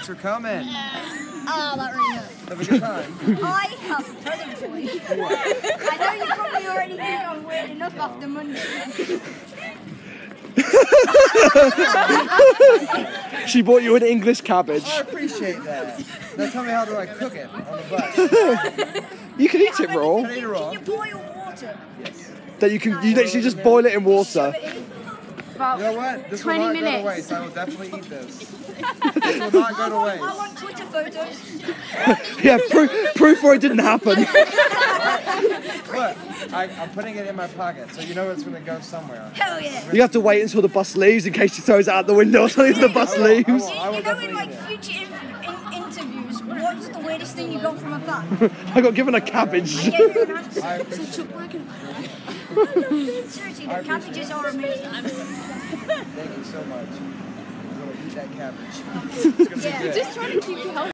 Thanks for coming. Oh, that really hurt. Have a good time. I have a present for you. I know you probably already think I'm weird enough after Monday. She bought you an English cabbage. I appreciate that. Now tell me, how do I cook it on the bus? You can eat it raw. Can I eat it raw? Can you boil water? Yes. That you literally just boil it in water. About You know what? This 20 will not minutes. go to waste. I will definitely eat this. This will not go to I waste. want Twitter photos. Yeah, proof for it didn't happen. Look, I'm putting it in my pocket, so you know it's going to go somewhere. Hell yeah. You have to wait until the bus leaves in case she throws it out the window or something if the bus leaves. I will You know, in definitely like eat it. future interviews, what's the weirdest thing you got from a fan? I got given a cabbage. I gave you an answer. I Seriously, the cabbages are amazing. thank you so much. I'm going to eat that cabbage. It's going to be Yeah. good. Just trying to keep you healthy.